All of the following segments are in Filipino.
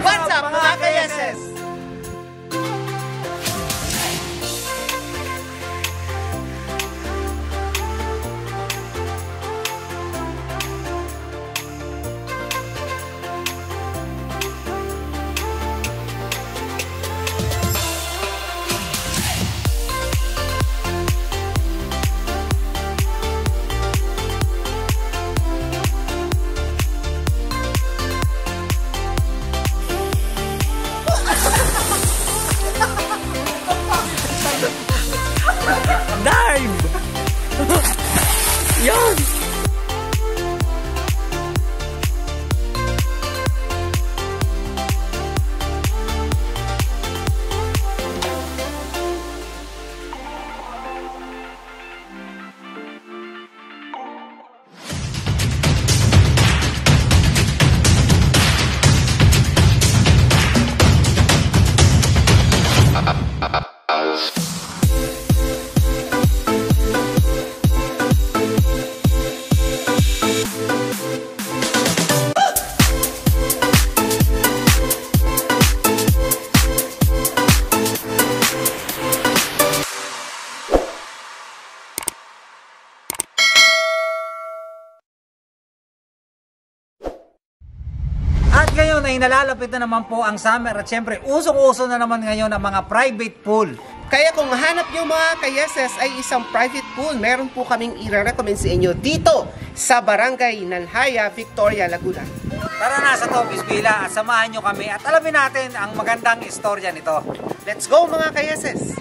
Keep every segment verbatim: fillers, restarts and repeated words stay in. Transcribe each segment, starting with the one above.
What's up mga ka-yeses? Yan! Ngayon ay nalalapit na naman po ang summer at syempre usong-uso na naman ngayon ang mga private pool. Kaya kung hanap nyo mga ka-yeses ay isang private pool, meron po kaming i-recommend sa inyo dito sa Barangay Nalhaya, Victoria, Laguna. Tara na sa Tope'S Villa at samahan nyo kami at alamin natin ang magandang istorya nito. Let's go mga ka-yeses!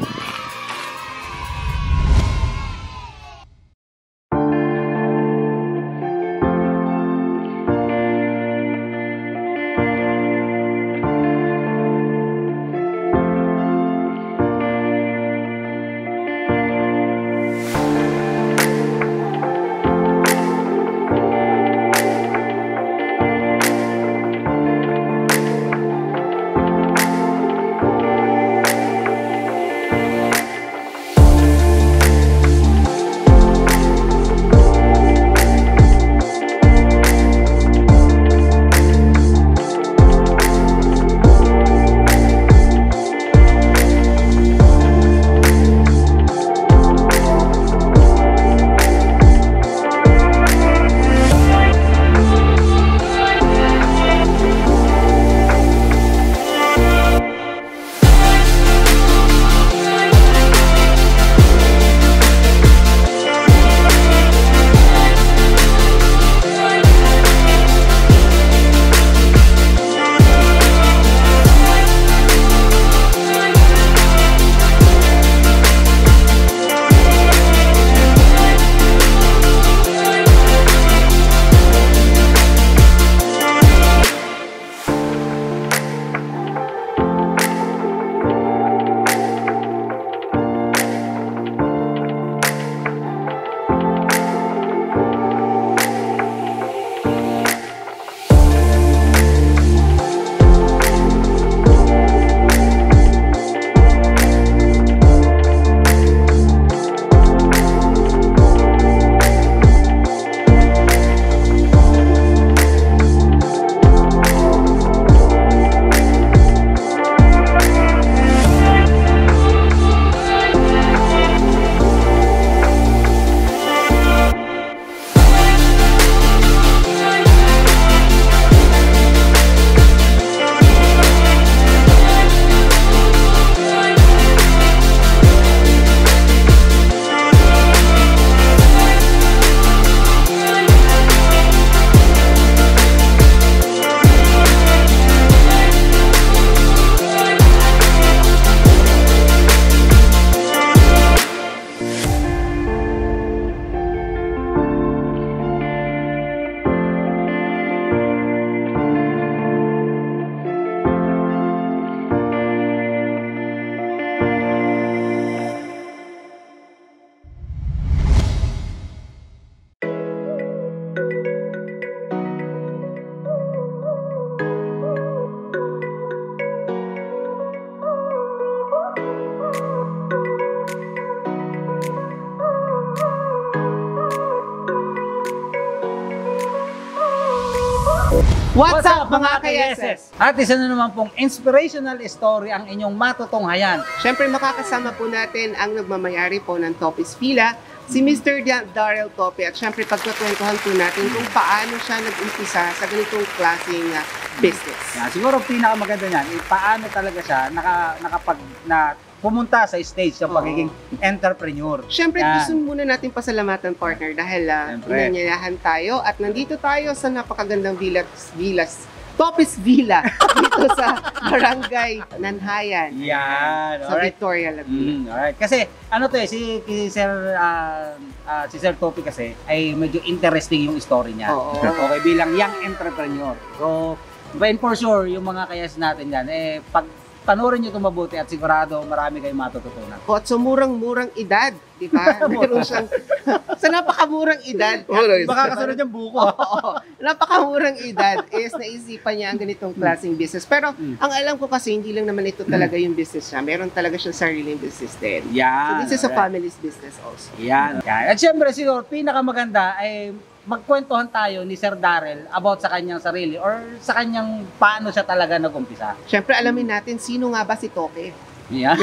What's up mga ka-yeses? At isa na naman pong inspirational story ang inyong matutunghayan. Siyempre makakasama po natin ang nagmamayari po ng Tope'S Villa, si Mister Daryl Tope. At siyempre pagkakwentuhan po natin kung paano siya nag-umpisa sa ganitong klaseng uh, business. Yeah, siguro pinakamaganda niyan, eh, paano talaga siya naka, nakapag na pumunta sa stage ng pagiging entrepreneur. Siyempre, Yan. gusto muna natin pasalamatan partner dahil uh, inanyayahan tayo at nandito tayo sa napakagandang villas, villas Tope'S Villa dito sa Barangay Nanhayan. Yan. Sa Alright. Victoria, Laguna. Mm, alright. Kasi ano to eh, si, si Sir uh, uh, si Sir Tope kasi ay medyo interesting yung story niya. Oo. Okay, bilang young entrepreneur. So, but for sure, yung mga kayas natin yan, eh, pag panoorin nyo ito mabuti at sigurado marami kayong matututunan. O, at sa murang-murang edad, di ba? Meron siyang, sa napakamurang edad. Baka kasunod yung buko. Oo, napakamurang edad is naisipan niya ang ganitong klaseng business. Pero Mm. ang alam ko kasi hindi lang naman ito talaga yung business niya. Meron talaga siyang sariling business din. Yan. So this is a alright. family's business also. Yan. Yan. At syempre siguro pinakamaganda ay magkwentuhan tayo ni Sir Daryl about sa kanyang sarili or sa kanyang paano siya talaga nag-umpisa. Siyempre alamin natin sino nga ba si Tope. Yeah.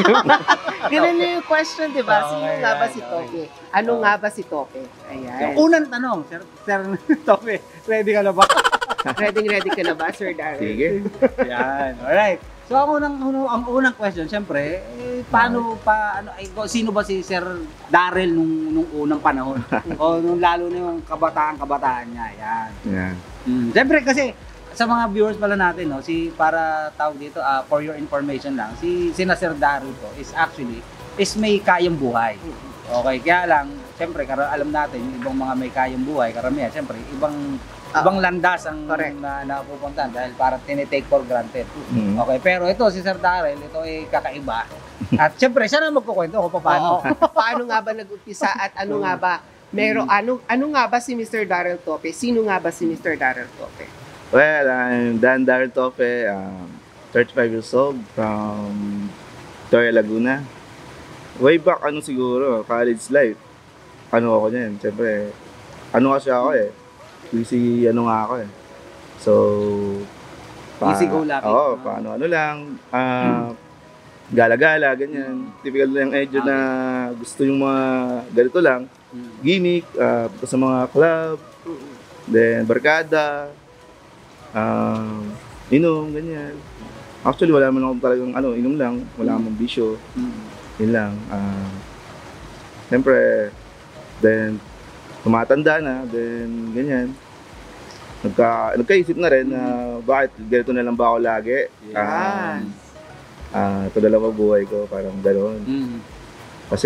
Ganun na yung question, di ba? Sino Okay, nga ba right, si okay. Tope? Ano nga ba si Tope? Ayan. Yung unang tanong, Sir, Sir Tope, ready ka na ba? Ready ready ka na ba, Sir Daryl? Sige. Yan. Alright. So ang unang unang- ang unang question, syempre, eh, paano pa ano ay sino ba si Sir Daryl nung nung unang panahon? O nung lalo na yung kabataan-kabataan niya. Yan. Yan. Mm. Siyempre kasi sa mga viewers pala natin, no, si para tawag dito, ah, for your information lang, si sina Sir Daryl po is actually is may kayang buhay. Okay, kaya lang, siyempre, kar- alam natin yung ibang mga may kayang buhay, karamihan, siyempre, ibang Ah, ibang landas ang correct. na napupuntahan dahil parang tinitake for granted. Mm. Okay, pero ito si Sir Daryl, ito ay kakaiba. At siyempre, siya na magkukwento kung paano. Oo. Paano nga ba nag-umpisa at ano nga ba meron ano ano nga ba si Mister Daryl Tope? Sino nga ba si Mister Daryl Tope? Well, I'm Dan Daryl Tope, um, thirty-five years old from Victoria, Laguna. Way back, ano siguro, college life. Ano ako niyan, siyempre, ano kasi ako eh. Easy, ano nga ako eh. So, Easy go lucky. Oo, paano, ano lang, ah, gala-gala, ganyan. Typical lang edyo na gusto yung mga ganito lang. Mm. Gimmick, ah, punta sa mga club, then barkada, um, inom, ganyan. Actually, wala man akong talagang ano, inom lang, wala akong bisyo, Mm. yun lang. Ah, Siyempre, then, tumatanda na, then, ganyan. Nagka, nagkaisip na rin na bakit ganito na lang ba ako lagi? Ah, Yes. ah, ito na lang ang buhay ko, parang gano'n. Mm. Kasi,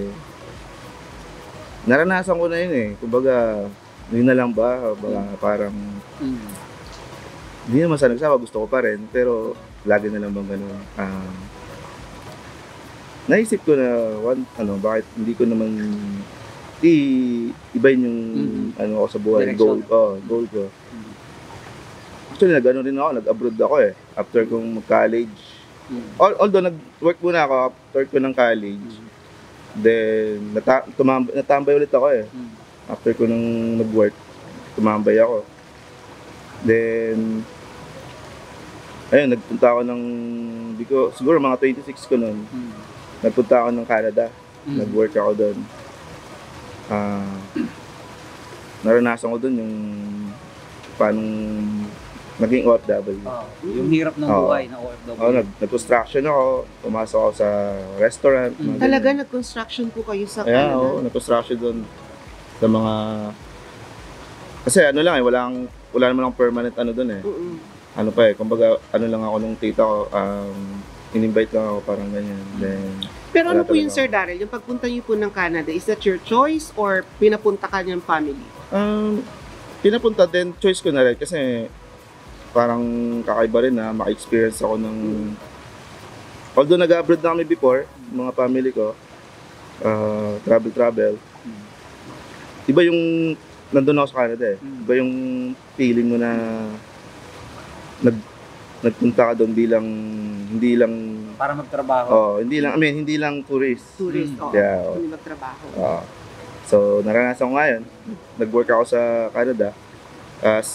naranasan ko na yun eh. Kumbaga, yun na lang ba? Baga, parang, Mm. hindi naman sa nagsawa, gusto ko pa rin. Pero, lagi na lang bang gano'n. Ah, naisip ko na, one, ano, bakit hindi ko naman i-ibayin yung Mhm. ano ako sa buhay, Direction. goal ko, goal ko. Mm. Actually, nag-ano rin ako, nag-abroad ako eh. After kong mag-college. Mm. Al- Although, nag-work muna ako after ko ng college. Then, nata- tumambay, natambay ulit ako eh. Mm. After ko nung nag-work, tumambay ako. Then, ayun, nagpunta ako ng, di ko, siguro mga twenty-six ko nun. Mm. Nagpunta ako ng Canada. Mm. Nag-work ako doon. Ah, naranasan ko doon yung paano naging O F W. Oh, yung hirap ng Oo. buhay na O F W. Ako, nag, nag-construction ako, pumasok ako sa restaurant. Mm. mga Talaga ganyan. nag-construction po kayo sa Yeah, Canada? oo, nag-construction doon sa mga... Kasi ano lang eh, walang, wala naman akong permanent ano doon eh. Mm-mm. Ano pa eh, kumbaga ano lang ako nung tita ko, um, in-invite lang ako parang ganyan. Then, Pero ano wala po yun, talaga Sir Daryl? Yung pagpunta niyo po ng Canada, is that your choice or pinapunta ka niyang family? Um, pinapunta din, choice ko na rin kasi parang kakaiba rin na maka-experience ako ng... Although nag-abroad na kami before, mga family ko, uh, travel-travel, iba yung nandun ako sa Canada eh. Iba yung feeling mo na nag, nagpunta ka doon bilang, hindi lang, Para magtrabaho. oh, hindi lang, I mean, hindi lang tourist. Tourist, Mm. oo. Yeah, oo. Hindi magtrabaho. Ah, so, naranasan ko nga yun. Nag-work ako sa Canada as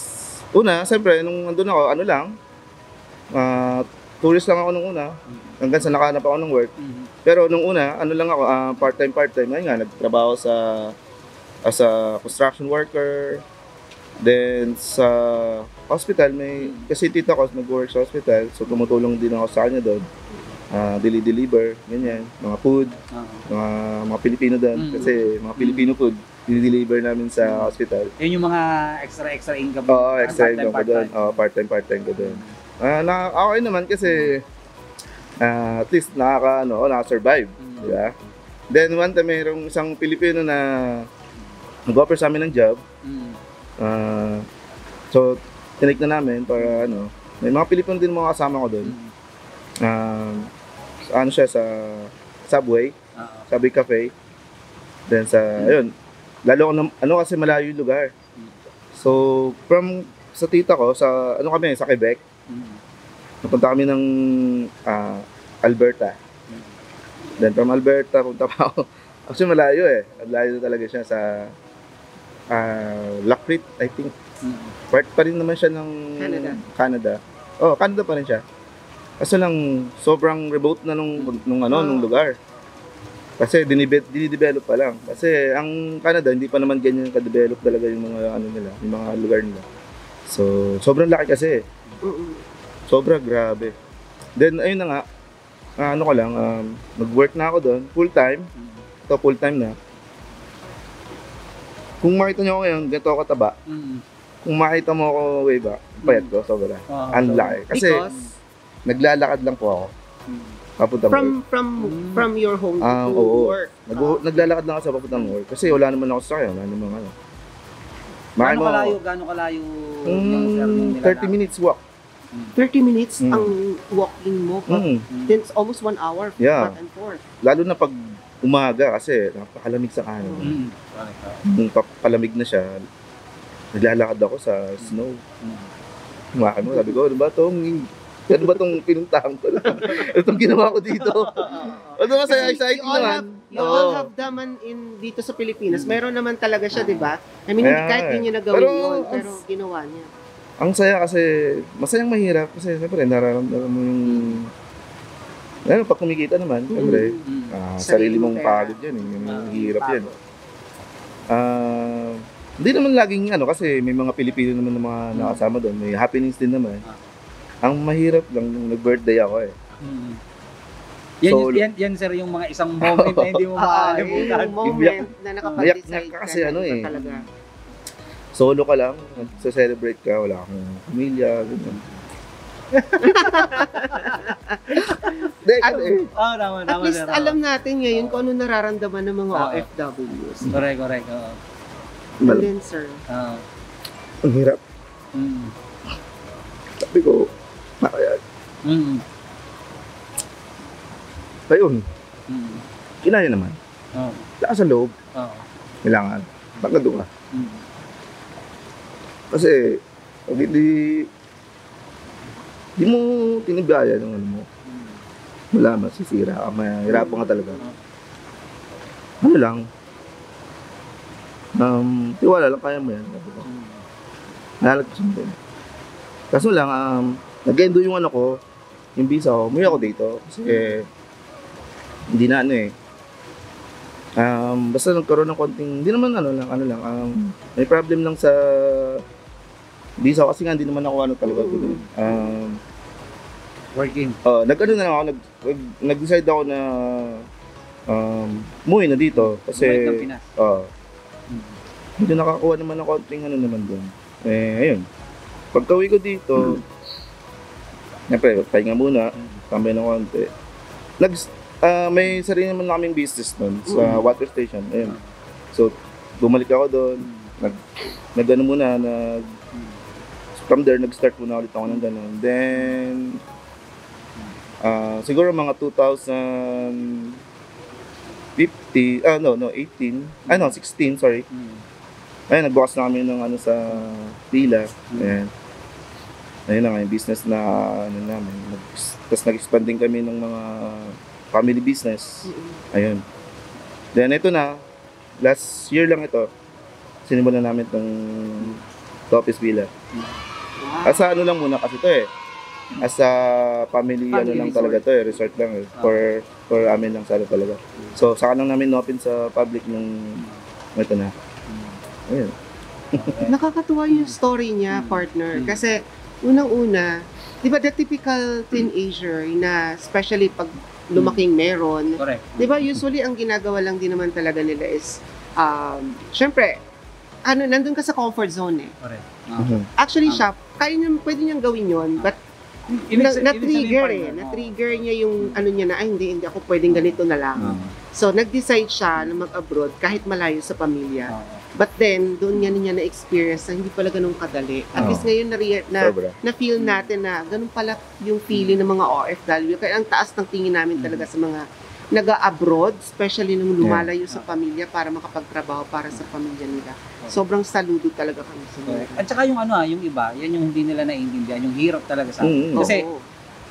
una, siyempre, nung nandun ako, ano lang, uh, tourist lang ako nung una, hanggang sa nakahanap ako ng work. Mhm. Pero nung una, ano lang ako, uh, part-time, part-time. Ngayon nga, nagtrabaho sa, as a construction worker. Then, sa hospital, may, kasi tita ko, nag-work sa hospital, so tumutulong din ako sa kanya doon. Uh, deli-deliver, ganyan, mga food, Uh-huh. mga, mga Pilipino doon. Mm. Kasi mga Filipino food, deli-deliver namin sa hospital. Yun yung mga extra-extra income. Oo, extra part-time, income ko doon. part-time. Oo, part-time, part-time ko doon. Uh, na, okay naman kasi uh, at least nakaka, ano, naka-survive. Mm. Di ba? Then one time, mayroong isang Pilipino na nag-offer sa amin ng job. Mm. Uh, so, tinik na namin para ano, may mga Pilipino din mga kasama ko doon. Mm. Uh, ano siya sa Subway, Uh-huh. Subway Cafe. Then sa, ayun, lalo ko na, ano kasi malayo yung lugar. So, from sa tita ko, sa, ano kami, sa Quebec, Mm. napunta kami ng uh, Alberta. Then from Alberta, punta pa ako. Actually, malayo eh. Malayo talaga siya sa uh, Lacrit, I think. Mm. Part pa rin naman siya ng Canada. Canada. Oh, Canada pa rin siya. Kaso lang, sobrang remote na nung, nung, ano, nung lugar. Kasi dinibe- dinidevelop pa lang. Kasi ang Canada, hindi pa naman ganyan ka-develop talaga yung mga, ano nila, yung mga lugar nila. So, sobrang laki kasi. Mm-mm. Sobra, grabe. Then, ayun na nga, ah, ano ko lang, um, nag-work na ako doon, full-time. Ito, full-time na. Kung makita nyo ako ngayon, ganito ako kataba. Mm. Kung makita mo ako way back, payat ko, sobra. Oh, Ang laki. Kasi, Because naglalakad lang po ako. Mm. Papunta mo. from from Mm. from your home Ah, to oo. work. Nag- naglalakad lang ako sa papuntang work. Kasi wala naman ako sa kaya, wala naman ano. Makaya Gaano mo kalayo, ako. gaano kalayo Mm, yung sir nung nilalakad? thirty minutes walk. thirty minutes Mm. ang walking mo. But Mm. then it's almost one hour Yeah. back and forth. Lalo na pag umaga kasi napakalamig sa kanan. Mm. Correct. Nung pa- palamig na siya, naglalakad ako sa snow. Mm. Kumakan mo, sabi ko, ano ba itong, ano ba itong pinuntahan ko lang? Ano itong ginawa ko dito? Ano masaya, Kasi exciting you all naman. have, you Oo. all have daman in dito sa Pilipinas. Meron naman talaga siya, di ba? I mean, Kaya kahit nga di eh. niya nagawin Pero, yun, ang- pero ginawa niya. Ang saya kasi, masayang mahirap kasi siyempre nararamdaman mo yung, ano, pag kumikita naman, siyempre, Mm. ah, Sarili sarili mong mong pera. pagod yan, eh, yung Ah, hirap yan. pagod. Ah, hindi naman laging ano kasi may mga Pilipino naman na mga Mm. nakasama doon, may happenings din naman. Ah. Ang mahirap lang nung nag-birthday ako eh. Mm. Yan, So, yan, yan sir yung mga isang moment na hindi mo Ah, makalimutan. yung moment na nakapag-decide Mayak-yak ka ka kasi na ano ito eh. talaga. Solo ka lang, nagsa-celebrate ka, wala kang pamilya, ganyan. Hindi, Ano, kasi, Oh, tama, At tama, least sir. alam natin ngayon kung ano nararamdaman ng mga Ah. O F Ws. Correct, correct. Oo. And then, sir, Oo. ang hirap. Mm. Sabi ko, kaya, Mm. ayun, Mm. kinaya naman. Oo. Lakas sa loob, Oo. kailangan. Bakit doon ka? Mm. Kasi, pag hindi, hindi mo tinibaya ng ano mo, wala, masisira ka, mahirapan ka talaga. Ano lang, um, tiwala lang, kaya mo yan. Sabi ko. Nahalag ko sundin. Kaso lang, um, nag-endo yung ano ko, yung visa ko, umuwi ako dito. Kasi, hindi na ano eh. Um, basta nagkaroon ng konting, hindi naman ano lang, ano lang, um, may problem lang sa visa ko kasi nga hindi naman ako ano talaga. Um, Working. Uh, nag-ano na lang ako, nag, nag, nag-decide ako na um, umuwi na dito kasi Bumalik ng Pinas. uh, Mm. hindi nakakuha naman ng konting ano naman doon. Eh, ayun. Pagka-uwi ko dito, siyempre, pahinga muna, tambay ng konti. Nag, uh, may sarili naman kaming business doon sa water station. Ayun. So, bumalik ako doon, nag, nag-ano muna, nag, from there, nag-start muna ulit ako ng gano'n. Then, Ah, siguro mga two thousand fifty, ah no, no, eighteen, ah no, sixteen, sorry. Mm. Ayun, nagbukas na kami ng ano sa Pila. Ayan. Ayun na nga, yung business na ano namin. Nag, tapos nag-expand din kami ng mga family business. Ayun. Then ito na, last year lang ito, sinimulan namin itong Tope'S Villa. As a ano lang muna kasi to eh. As a family, Family ano lang resort. talaga to eh. Resort lang eh. For, for amin lang sana talaga. So, saka lang namin open sa public nung ito na. Ayun. Nakakatuwa yung story niya, partner. Kasi, unang-una, di ba the typical teenager na especially pag lumaking meron, Correct. di ba usually ang ginagawa lang din naman talaga nila is, um, syempre, ano, nandun ka sa comfort zone eh. Correct. Mhm. Actually, Um, siya, kaya niya, pwede niyang gawin yon but Ibig na, sa- ibig na-trigger sabihin, eh. partner, Na-trigger niya yung ano niya na, ay hindi, hindi ako pwedeng ganito na lang. Oo. So, nag-decide siya na mag-abroad kahit malayo sa pamilya. Oo. But then, doon niya niya na-experience na hindi pala ganun kadali. At Oo. least ngayon na, na, Sobra. na-feel natin na ganun pala yung feeling ng mga O F W. Kaya ang taas ng tingin namin talaga sa mga nag-abroad, especially nung lumalayo sa pamilya para makapagtrabaho para sa pamilya nila. Sobrang saludo talaga kami sa mga. Correct. At saka yung ano ah, yung iba, yan yung hindi nila naiintindihan, yung hirap talaga sa Mm, akin. mm. Kasi, Oo.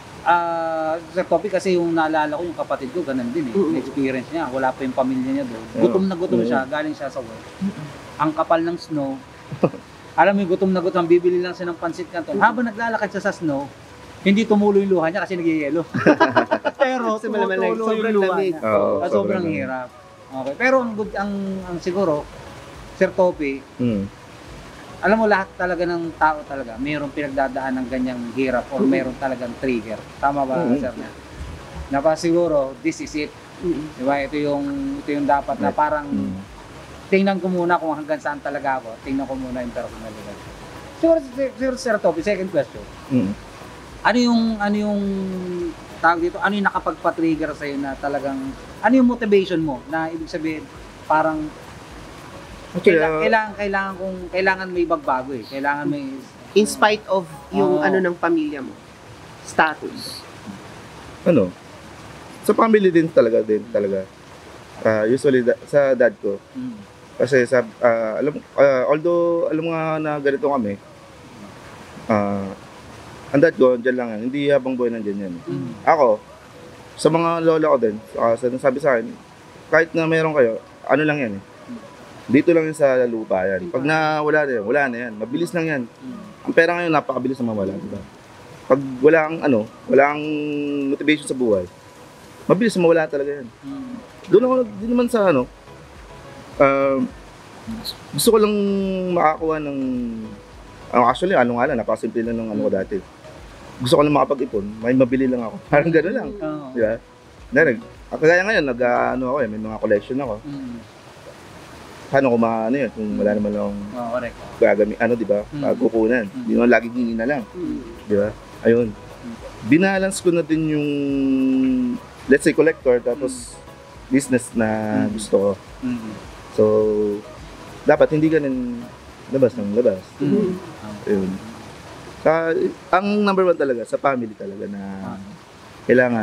ah, sa topic kasi yung naalala ko, yung kapatid ko, ganun din eh. Mm. Na-experience niya, wala pa yung pamilya niya doon. Oo. Gutom na gutom Mm. siya, galing siya sa work. Ang kapal ng snow. Alam mo yung gutom na gutom, bibili lang siya ng pansit canton. Habang naglalakad siya sa snow, hindi tumulo yung luha niya kasi nagyayelo. Pero Kasi malamig, tumutulo sobrang yung luha lamig. niya. Oo, Ah, sobrang hirap. Okay. Pero ang good, ang, ang siguro, Sir Tope, Mm. alam mo lahat talaga ng tao talaga, mayroong pinagdadaan ng ganyang hirap or mayroong talagang trigger. Tama ba, Mm. Sir? Na pa siguro, this is it. Mm. Diba? Ito yung, ito yung dapat na parang Mm. tingnan ko muna kung hanggang saan talaga ako. Tingnan ko muna yung personal level. Siguro, siguro Sir Tope, second question. Mm. Ano yung, ano yung tawag dito, ano yung nakapagpa-trigger sa'yo na talagang, ano yung motivation mo na ibig sabihin, parang Actually, kailangan, ah, kailangan, kailangan kung, kailangan may bagbago eh. Kailangan may, In spite of yung Oo. ano ng pamilya mo. Status. ano, sa family din talaga din talaga. Ah, usually da- sa dad ko mm, kasi sa ah, alam ah, although alam nga na ganito kami. Ah, ang dad ko diyan lang yan. Hindi habang buhay nandiyan yan. mm, Ako sa mga lola ko din, uh, sabi sa akin, kahit na meron kayo, ano lang yan eh. Dito lang yan sa lupa yan. Pag na wala na yan, wala na yan. Mabilis lang yan. mm. Ang pera ngayon napakabilis na mawala, di ba? Pag wala kang ano, wala kang motivation sa buhay, mabilis na mawala talaga yan. mm. Doon ako, di naman sa ano, um, gusto ko lang makakuha ng, uh, actually, ano nga lang, napakasimple lang ng ano ko dati. Gusto ko lang makapag-ipon, may mabili lang ako. Parang gano'n lang. Oo. Di ba? Dahil, kagaya ngayon, nag, uh, ano ako eh, may mga collection ako. Mm. Paano ko ma, ano yun, kung wala naman akong Oo, correct. gagami, ano, di ba? Mm. Pagkukunan. Mm. Di naman laging hingi na lang. Mm. Di ba? Ayun. Binalance ko na din yung, let's say, collector, tapos business na Mm. gusto ko. Mm. So, dapat hindi ganun labas ng labas. Mm. Ayun. Sa, ang number one talaga, sa family talaga na kailangan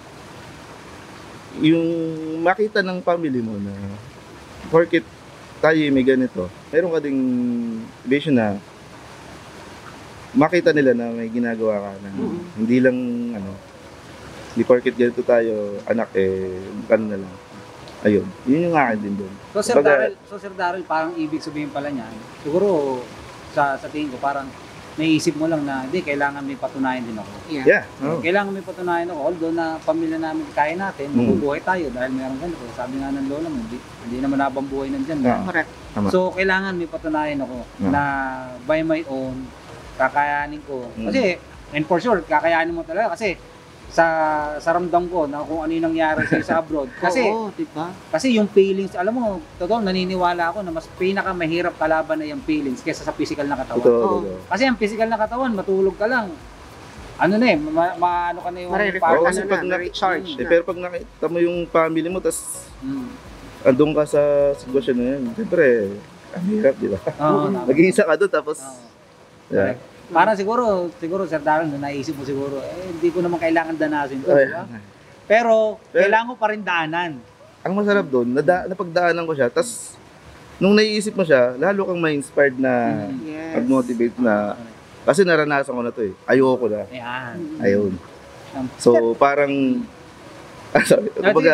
yung makita ng family mo na porket tayo may ganito, meron ka ding vision na makita nila na may ginagawa ka na Mm. hindi lang ano, hindi porket ganito tayo anak eh, ano na lang. Ayun, yun yung akin din doon. So Sir Baga- Daryl, so Sir Daryl, parang ibig sabihin pala niya, siguro sa sa tingin ko parang naisip mo lang na hindi kailangan may patunayan din ako. Yeah. Yeah. Oh. Kailangan may patunayan ako, although na pamilya namin kaya natin, Mm. mabubuhay tayo dahil meron ganito. Sabi nga ng lola mo, hindi, hindi naman habang buhay nandyan. Yeah. Correct. Tama. So kailangan may patunayan ako Yeah. na by my own, kakayanin ko. Mm. Kasi, and for sure, kakayanin mo talaga kasi sa sa ramdam ko na kung ano yung nangyari sa'yo sa abroad. Kasi Oo, diba? Kasi yung feelings, alam mo, totoo, naniniwala ako na mas pinakamahirap kalaban na yung feelings kaysa sa physical na katawan. Totoo, Oo. totoo. Kasi ang physical na katawan, matulog ka lang. Ano na eh, ma- maano ka na yung... Mare-refresh Oo, ka kasi na pag na, na- recharge Eh, na. pero pag nakita mo yung family mo, tas Mm. andun ka sa sitwasyon na yun, siyempre, ang hirap, di ba? Oo, tama. Mag-iisa ka doon, tapos, Oo. yeah. Correct. Para siguro, siguro Sir Darren, naisip mo siguro, eh, hindi ko naman kailangan danasin to, Oh, di ba? Pero, Pero- kailangan ko pa rin daanan. Ang masarap doon, nada, napagdaanan ko siya, tas, nung naiisip mo siya, lalo kang ma-inspired na Mm. Yes. mag-motivate na, kasi naranasan ko na to eh, ayoko na, Ayan. ayun. So, parang, ah, sorry, kumbaga,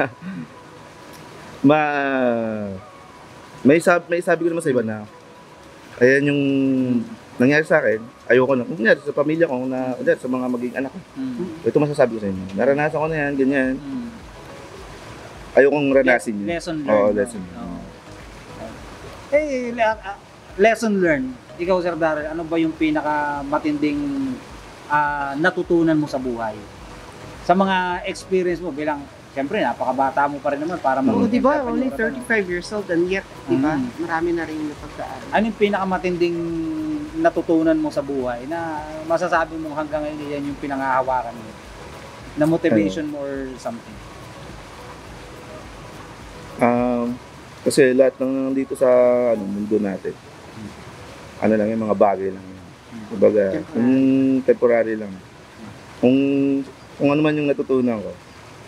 ma, may, sab, may sabi ko naman sa iba na, ayan yung nangyari sa akin, ayoko na. Kung nangyari sa pamilya ko, na, sa mga maging anak ko, Mm. ito masasabi ko sa inyo. Naranasan ko na yan, ganyan. Mm. Ayokong ranasin yun. Lesson learned. Oo, no? lesson learned. Oo. Eh, le- ah, lesson learned. Ikaw, Sir Daryl, ano ba yung pinaka matinding ah, natutunan mo sa buhay? Sa mga experience mo bilang, siyempre, napakabata mo pa rin naman para Oo, mag- di ba? Only thirty-five years old and yet, di ba? Mm. Marami na rin napagdaan. Ano yung pinakamatinding natutunan mo sa buhay na masasabi mo hanggang ngayon yan yung pinangahawakan mo? Na motivation mo or something? Um, kasi lahat ng nandito sa ano, mundo natin, ano lang yung mga bagay lang yun. Kumbaga, kung temporary lang. Kung, kung ano man yung natutunan ko,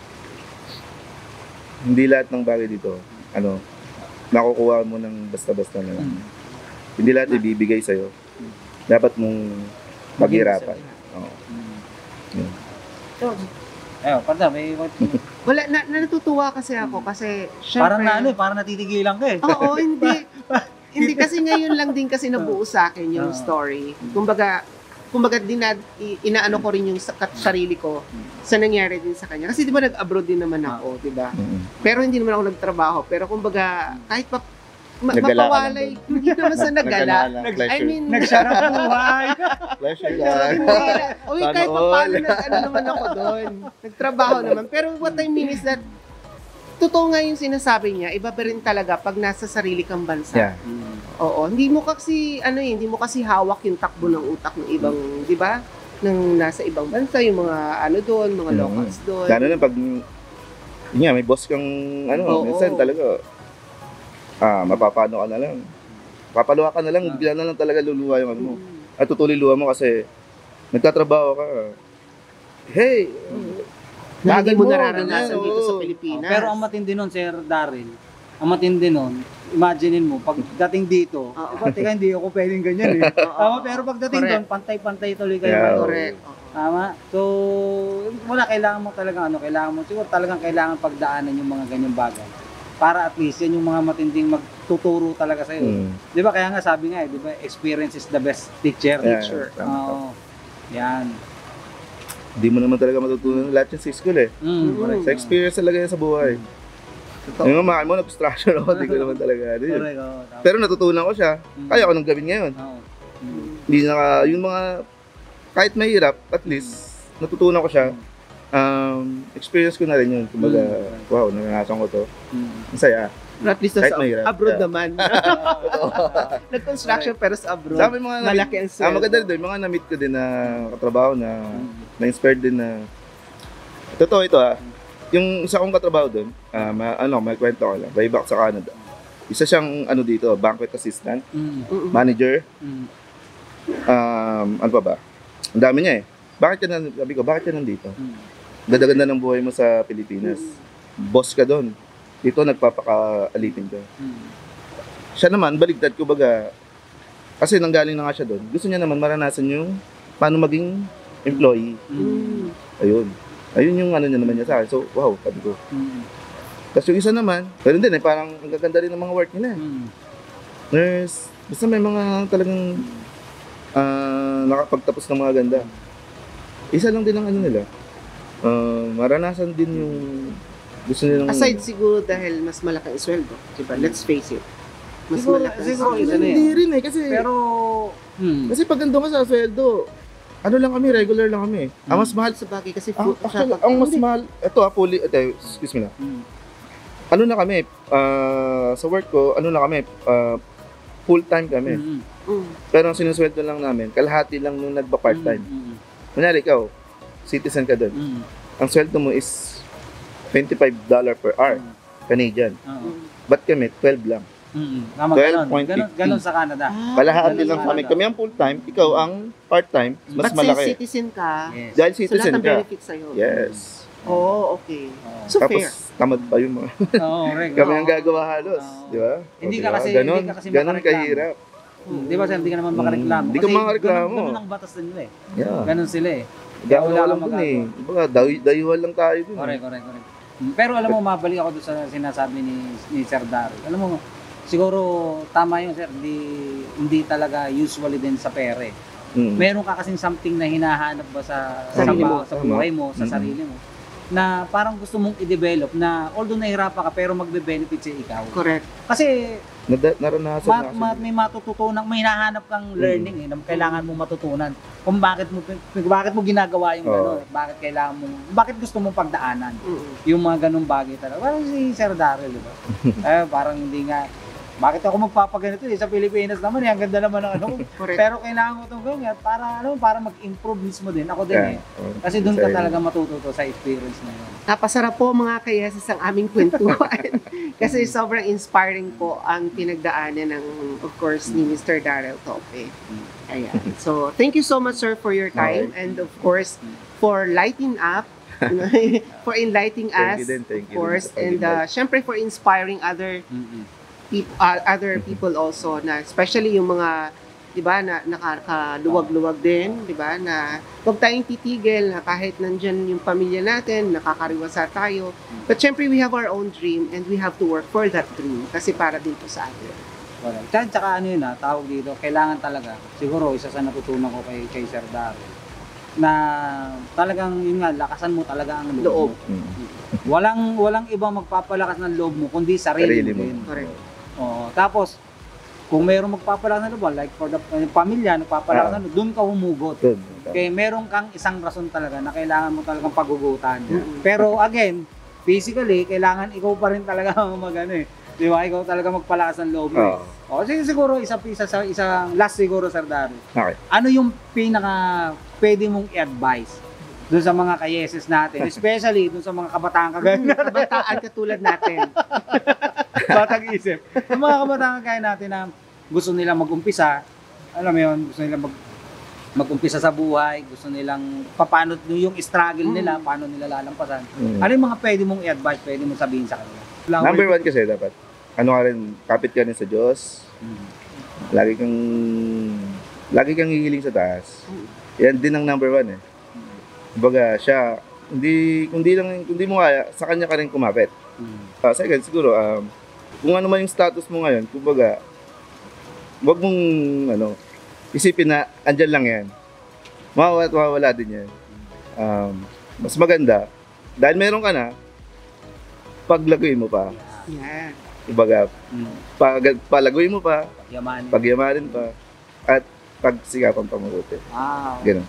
hindi lahat ng bagay dito, ano, nakukuha mo ng basta-basta na lang. Mm. Hindi lahat ibibigay sa'yo. Dapat mong paghirapan. Oo. Mm. Yun. So, ayun, parda, may... Wala, na, na natutuwa kasi ako kasi syempre... Parang na ano, eh, parang natitigilan ka eh. Oo, hindi. Hindi kasi ngayon lang din kasi nabuo sa akin yung Oo. story. Kumbaga, kumbaga dinad, i- inaano ko rin yung sa- kat- sarili ko sa nangyari din sa kanya. Kasi di ba nag-abroad din naman ako, di ba? Mm. Pero hindi naman ako nagtrabaho. Pero kumbaga, kahit pa, ma- Naggala ka lang mapawalay, hindi naman sa nagala. lang, I pleasure. mean, Nagsarap buhay! Pleasure lang. Uy, Sana kahit pa all. paano nag, ano naman ako doon. Nagtrabaho naman. Pero what I mean is that, totoo nga yung sinasabi niya, iba pa rin talaga pag nasa sarili kang bansa. Yeah. Oo, hindi mo kasi ano eh, hindi mo kasi hawak yung takbo ng utak ng ibang, 'di ba? Nang nasa ibang bansa, yung mga ano doon, mga Mm. locals doon. Lalo na pag, yun nga, may boss kang, ano, Oo. minsan talaga, ah, mapapano ka na lang. Papaluwa ka na lang, Ah. bigla na lang talaga luluwa yung ano mo. Mm. At tutuloy luwa mo kasi, nagtatrabaho ka. Hey! Na hindi mo Tagal mo, nararanasan ganyan, dito sa oo. Pilipinas. Pero ang matindi nun, Sir Daryl, ang matindi nun, imaginein mo, pagdating dito, Oo. iba, teka, hindi ako pwedeng ganyan eh. Oo. Tama, pero pagdating Correct. doon, pantay-pantay tuloy kayo. Yeah. Correct. Oo. Tama? So, wala, kailangan mo talagang ano, kailangan mo, siguro talagang kailangan pagdaanan yung mga ganyang bagay. Para at least yan yung mga matinding magtuturo talaga sa'yo. Mm. Di ba, kaya nga sabi nga eh, di ba, experience is the best teacher. Yeah, Teacher. tama, tama. Oo. Yan. Hindi mo naman talaga matutunan lahat yung sa school eh. Mm, correct. Sa experience talaga yan sa buhay. Totoo. Yung mga mo, na-obstruction ako, hindi ko naman talaga. Ano yun. Correct, oo, tama. Pero natutunan ko siya. Mm. Kaya ko nang gawin ngayon. Oo. Mm. Hindi naka, yung mga, kahit mahirap, at least, natutunan ko siya. Um, experience ko na rin yun. Kumbaga, Mm. wow, naranasan ko to. Mm. Ang saya. At least Kahit sa mahirap. abroad Yeah. naman. Nag-construction pero sa abroad. Sa amin mga Malaki ang Ah, sweldo. maganda rin doon. Mga na-meet ko din na katrabaho na Mm. na-inspired din na totoo ito ah. Yung isa kong katrabaho doon, ah, ma- ano, may kwento ko lang. Way back sa Canada. Isa siyang ano dito, banquet assistant, Mm. Mm-mm. manager, Mm. um, ano pa ba? Ang dami niya eh. Bakit ka na, sabi ko, bakit ka nandito? Mm. Ganda-ganda ng buhay mo sa Pilipinas. Boss ka doon. Dito nagpapaka-alipin ka. Mm. Siya naman, baligtad ko baga, kasi nanggaling na nga siya doon. Gusto niya naman maranasan yung paano maging employee. Mm. Ayun. Ayun yung ano niya naman niya sa akin. So, wow, sabi ko. Mm. Tapos yung isa naman, pero din eh, parang ang gaganda rin ng mga work nila. eh. Mm. Nurse, basta may mga talagang ah, nakapagtapos ng mga ganda. Isa lang din ang ano nila. Ah, maranasan din yung gusto nilang... Aside siguro dahil mas malaki ang sweldo, diba? Let's face it. Mas Siguro- malaki ang siguro sweldo. isa na Hindi rin eh, kasi... Pero, mm. kasi pag nandun ka sa sweldo, ano lang kami, regular lang kami. Ang mas mahal Sa bagay kasi Ang, food actually, ang mas mahal, ito ha, fully, ito, excuse me na. Mm. Ano na kami, ah, sa work ko, ano na kami, ah, full time kami. Mm. Mm. Pero ang sinusweldo lang namin, kalahati lang nung nagpa-part time. Mm. Kunyari ikaw, citizen ka doon. Mm. Ang sweldo mo is twenty-five dollars per hour, Mm. Canadian. Oo. Mm. Ba't kami, twelve lang. Mm. Tama, twelve ganon. point Ganon, fifty. ganon sa Canada. Ah, Kalahati ganun lang sa kami. Canada. Kami ang full time, ikaw ang part time, mas But malaki. since citizen ka, Yes. Dahil so lahat citizen ng ka. benefits sa'yo. Yes. Oo, okay. Oo. So Tapos, fair. tamad pa yung mga... Oo, correct. Kami Oo. ang gagawa halos, Oo. di ba? Hindi O, ka di ba? kasi- Ganon, hindi ka kasi ganon makareklamo. kahirap. Mm. Di ba, sir, hindi ka naman makareklamo. Mm, hindi ka Kasi makareklamo. Ganon, ganon ang batas nila eh. Yeah. Ganon sila eh. Gagawa wala lang kang dun eh. magagawa. Diba, day- dayuhan lang tayo dun. Correct, correct, correct. Mm, Pero alam mo, mabalik ako doon sa sinasabi ni, ni Sir Daryl. Alam mo, siguro tama yun sir, hindi, hindi talaga usually din sa pere. Mm. Meron ka kasing something na hinahanap ba sa, sa, mo, sa buhay mo, sa mm-hmm. sarili mo, na parang gusto mong i-develop na although nahirapan ka pero magbe-benefit sa ikaw. Correct. Kasi Nada, naranasan ma, na ma, may matututunan, may hinahanap kang learning mm. eh, na kailangan mong matutunan. Kung bakit mo bakit mo ginagawa yung oh. gano'n, bakit kailangan mo, bakit gusto mong pagdaanan. Mm. Yung mga ganung bagay talaga. Parang si Sir Daryl, di ba? eh, parang hindi nga, bakit ako magpapaganito eh? Sa Pilipinas naman eh, ang ganda naman ng ano. Pero kailangan ko itong ganyan para, ano, para mag-improve mismo din. Ako din yeah. eh. Kasi doon ka talaga matututo sa experience na yun. Napasarap po mga kayeses ang aming kwentuhan. Kasi sobrang inspiring po ang pinagdaanan ng, of course, ni Mister Daryl Tope. Ayan. So, thank you so much, sir, for your time. And of course, for lighting up. For enlightening us, din, of course. And uh, syempre for inspiring other Mm-hmm. People, uh, other people also na especially yung mga 'di ba na nakakaluwag-luwag din, 'di ba, na huwag tayong titigil na kahit nandiyan yung pamilya natin, nakakariwasa tayo. But syempre we have our own dream and we have to work for that dream kasi para din po sa atin. Well, tsaka, tsaka ano yun ha, tawag dito, kailangan talaga, siguro isa sa natutunan ko kay, kay Sir Daryl, na talagang yun nga, lakasan mo talaga ang loob, loob. mo. Walang, walang ibang magpapalakas ng loob mo, kundi sarili, sarili mo din. Correct. Oh, tapos, kung mayroong magpapalakas ng loob, like for the uh, pamilya, nagpapalakas ng loob, doon ka humugot. Dun. Kaya meron kang isang rason talaga na kailangan mo talagang pagugutan. Mm-hmm. Pero again, physically, kailangan ikaw pa rin talaga mag-ano eh. Di ba? Ikaw talaga magpalakas ng loob mo. Oh. Eh. O, sige, siguro, isa, isa, isa, isang last siguro, Sir Daryl. Okay. Ano yung pinaka pwede mong i-advise doon sa mga kayeses natin, especially doon sa mga kabataan kagaya natin. Kabataan katulad natin. Batang isip. Yung mga kabataan kagaya natin na gusto nilang mag-umpisa, alam mo yun, gusto nilang mag mag-umpisa sa buhay, gusto nilang paano yung struggle nila, paano nila lalampasan. Mm. Ano yung mga pwede mong i-advise, pwede mong sabihin sa kanila? Number one kasi dapat, ano ka rin, kapit ka rin sa Diyos. Mm. Lagi kang, lagi kang hihiling sa taas. Yan din ang number one eh. Kumbaga siya, hindi, kundi lang, kundi mo kaya, sa kanya ka rin kumapit. Mm. Uh, second, siguro, um, kung ano man yung status mo ngayon, kumbaga, wag mong, ano, isipin na, andyan lang yan. Mawawala at mawawala din yan. Um, mas maganda, dahil meron ka na, paglaguin mo pa. Yeah. Kumbaga, mm. pag, palaguin mo pa, pagyamanin, pagyamanin pa, at pagsikapan pa mabuti. Wow. Ganun.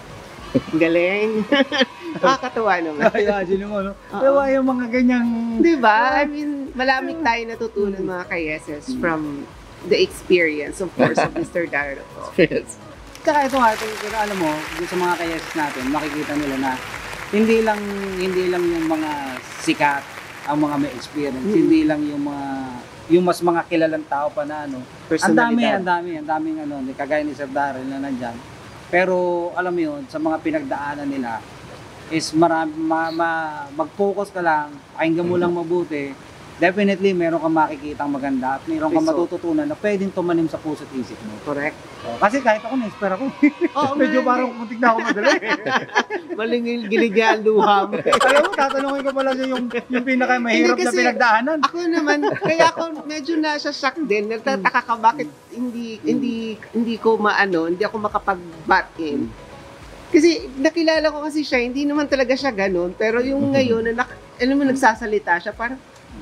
Galing. Nakakatuwa naman. Ay, imagine mo, no? Pero yung mga ganyang... Di ba? I mean, malamig tayo natutunan mga kayeses from the experience, of course, of Mister Daryl. Yes. Kaya ito nga, ito, alam mo, sa mga kayeses natin, makikita nila na hindi lang hindi lang yung mga sikat ang mga may experience, mm-hmm. hindi lang yung mga yung mas mga kilalang tao pa na ano. Ang dami, ang dami, ang daming ano, kagaya ni Sir Daryl na nandyan. Pero alam mo yun, sa mga pinagdaanan nila is marami, ma, ma, mag-focus ka lang, pakinggan mo lang mabuti, definitely meron kang makikitang maganda at meron kang matututunan na pwedeng tumanim sa puso't isip mo. Correct. So, kasi kahit ako na-inspire ako. Oo, medyo parang pumuntik na ako madali. Malingil-gilig ang luha mo. Alam mo, tatanungin ko pala siya yung, yung pinakamahirap na pinagdaanan. Ako naman, kaya ako medyo nasa-shock din. Nagtataka ka bakit hindi hindi hindi ko maano, hindi ako makapag-bat in. Kasi nakilala ko kasi siya, hindi naman talaga siya ganun. Pero yung ngayon, na alam mo, nagsasalita siya, parang,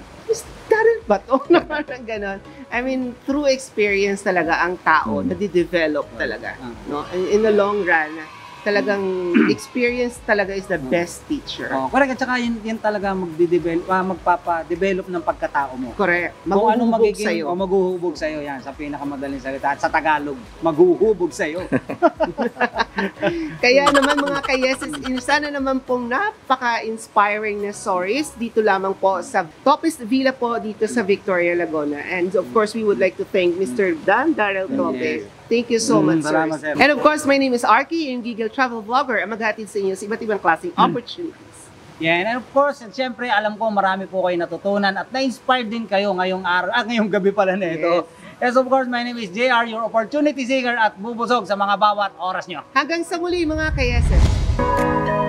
Daryl ba to? Parang ganon. I mean, through experience talaga ang tao na di-develop talaga. No? In, in the long run, talagang experience talaga is the best teacher. Oh, correct. At saka yun, yun talaga magde-develop, ah, magpapa-develop ng pagkatao mo. Correct. Kung anong magiging, sa'yo. O maghuhubog sa'yo yan, sa pinakamadaling salita. At sa Tagalog, maghuhubog sa'yo. Kaya naman mga kayeses, sana naman pong napaka-inspiring na stories dito lamang po sa Tope'S Villa po dito sa Victoria, Laguna. And of course, we would like to thank Mister Dan Daryl Tope. Thank you so much, sir. sir. And of course, my name is Arky, yung Gigil travel vlogger. Ang maghatid sa inyo sa iba't ibang klaseng opportunities. Yeah, and of course, at syempre, alam ko marami po kayo natutunan at na-inspired din kayo ngayong araw, ah, ngayong gabi pala na ito. Yes. Yes, of course, my name is J R, your opportunity seeker at bubusog sa mga bawat oras nyo. Hanggang sa muli mga kayeses.